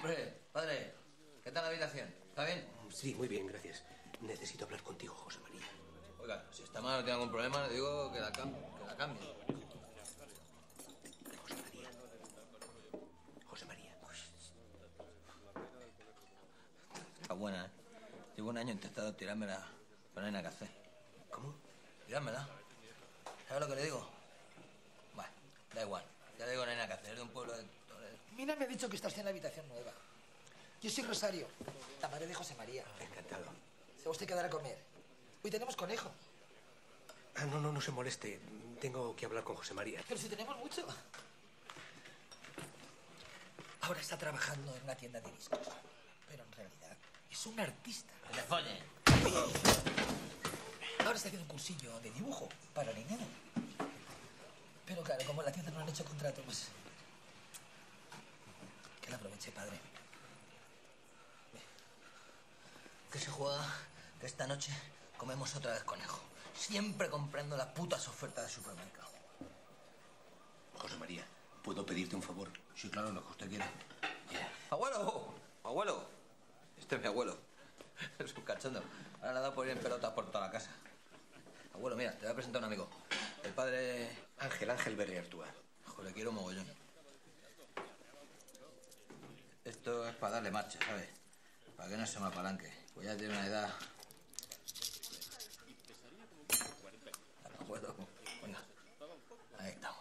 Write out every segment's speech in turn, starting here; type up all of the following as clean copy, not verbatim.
Hombre, padre, ¿qué tal la habitación? ¿Está bien? Sí, muy bien, gracias. Necesito hablar contigo, José María. Oiga, si está mal, no tiene algún problema, le digo que la cambie. José María. José María. Está buena, ¿eh? Llevo un año intentando tirármela, pero no hay nada que hacer. ¿Cómo? Tirármela. ¿Sabes lo que le digo? Bueno, da igual. Ya le digo, no hay nada que hacer. Es de un pueblo de... Mina me ha dicho que estás en la habitación nueva. Yo soy Rosario, la madre de José María. Encantado. ¿Se va usted a quedar a comer? Hoy tenemos conejo. Ah, no se moleste. Tengo que hablar con José María. Pero si tenemos mucho. Ahora está trabajando en una tienda de discos. Pero en realidad es un artista. ¡Que le folle! Ahora está haciendo un cursillo de dibujo para niños. Pero claro, como en la tienda no han hecho contrato, pues... Que la aproveche, padre. Que se juega que esta noche comemos otra vez conejo. Siempre comprando las putas ofertas de supermercado. José María, ¿puedo pedirte un favor? Sí, claro, lo que usted quiera. Yeah. ¡Abuelo! ¡Abuelo! Este es mi abuelo. Es un cachondo. Ahora le ha dado por ir en pelotas por toda la casa. Abuelo, mira, te voy a presentar a un amigo. El padre... Ángel Berri Artúa. Joder, quiero mogollón. Esto es para darle marcha, ¿sabes? Para que no se me apalanque. Pues ya tiene una edad... No puedo. Venga. Ahí estamos.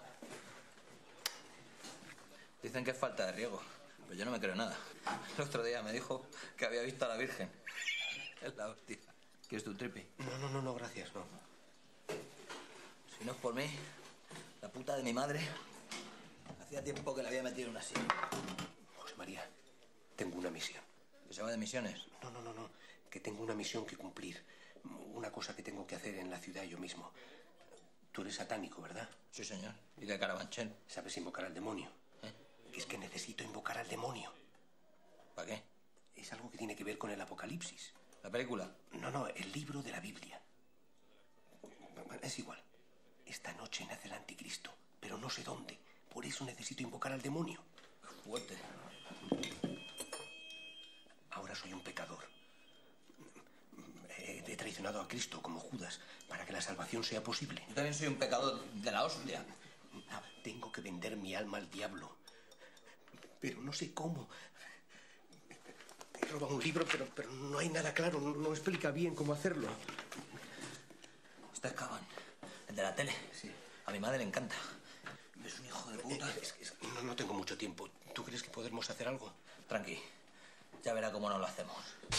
Dicen que es falta de riego, pero yo no me creo nada. El otro día me dijo que había visto a la Virgen. Es la hostia. ¿Quieres tu tripi? No, gracias, no. Si no es por mí, la puta de mi madre, hacía tiempo que la había metido en una silla. José María, tengo una misión. ¿Que se va de misiones? No. Que tengo una misión que cumplir. Una cosa que tengo que hacer en la ciudad yo mismo. Tú eres satánico, ¿verdad? Sí, señor. Y de Carabanchel. ¿Sabes invocar al demonio? ¿Eh? Es que necesito invocar al demonio. ¿Para qué? Es algo que tiene que ver con el Apocalipsis. ¿La película? No, el libro de la Biblia. Es igual. Esta noche nace el anticristo, pero no sé dónde. Por eso necesito invocar al demonio. Fuerte. Ahora soy un pecador. He traicionado a Cristo como Judas para que la salvación sea posible. Yo también soy un pecador de la hostia. Tengo que vender mi alma al diablo. Pero no sé cómo. He robado un libro, pero no hay nada claro. No explica bien cómo hacerlo. Este es Caban, el de la tele. Sí. A mi madre le encanta. Es un hijo de puta. No tengo mucho tiempo. ¿Tú crees que podemos hacer algo? Tranqui. Ya verá cómo nos lo hacemos.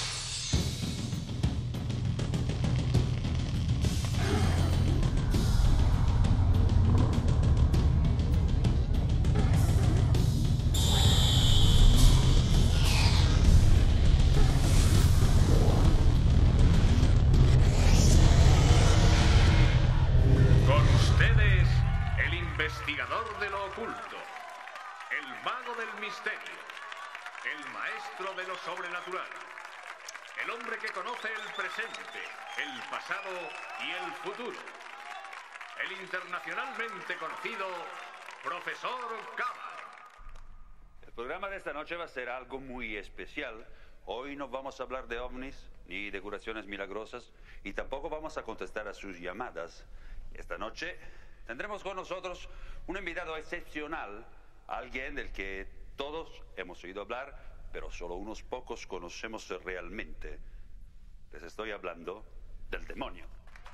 Investigador de lo oculto, el mago del misterio, el maestro de lo sobrenatural, el hombre que conoce el presente, el pasado y el futuro, el internacionalmente conocido Profesor Caban. El programa de esta noche va a ser algo muy especial. Hoy no vamos a hablar de ovnis ni de curaciones milagrosas y tampoco vamos a contestar a sus llamadas. Esta noche tendremos con nosotros un invitado excepcional, alguien del que todos hemos oído hablar, pero solo unos pocos conocemos realmente. Les estoy hablando del demonio.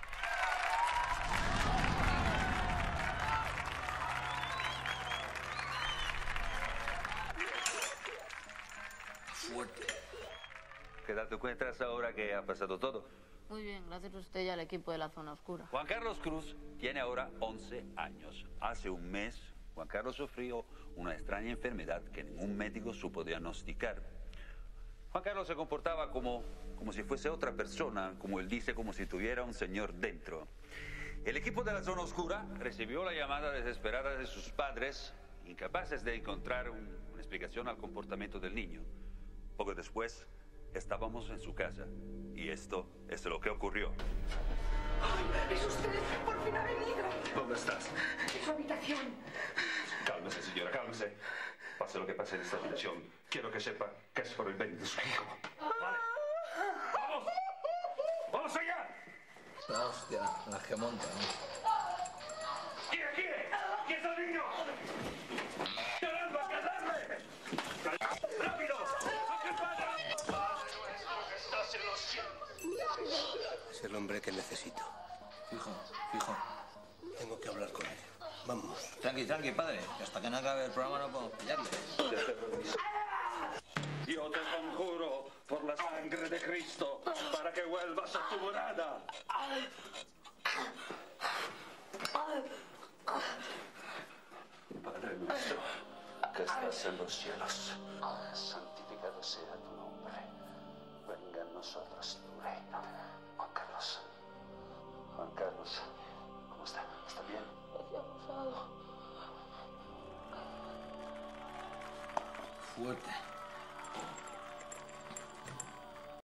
Fuerte. ¿Qué tal te encuentras ahora que ha pasado todo? Muy bien, gracias a usted y al equipo de la Zona Oscura. Juan Carlos Cruz tiene ahora 11 años. Hace un mes, Juan Carlos sufrió una extraña enfermedad que ningún médico supo diagnosticar. Juan Carlos se comportaba como si fuese otra persona, como él dice, como si tuviera un señor dentro. El equipo de la Zona Oscura recibió la llamada desesperada de sus padres, incapaces de encontrar una explicación al comportamiento del niño. Poco después, estábamos en su casa y esto es lo que ocurrió. ¡Ay, es usted! ¡Por fin ha venido! ¿Dónde estás? En su habitación. Cálmese, señora, cálmese. Pase lo que pase en esta habitación, quiero que sepa que es por el bien de su hijo. ¡Vale! ¡Vamos! ¡Vamos allá! La hostia, las que montan. ¿Quién quiere? ¿Quién es el niño? ¡Caramba, casadme! ¡Rápido! ¡Padre nuestro que estás en los cielos! Es el hombre que necesito. Fijo, fijo. Tengo que hablar con él. Vamos. Tranqui, tranqui, padre. Que hasta que no acabe el programa no podemos pillarle. Yo te conjuro por la sangre de Cristo para que vuelvas a tu morada. Padre nuestro, que estás en los cielos, santificado sea tu nombre. Venga a nosotros tu reino. Juan Carlos. Juan Carlos, ¿cómo está? ¿Está bien? Fuerte.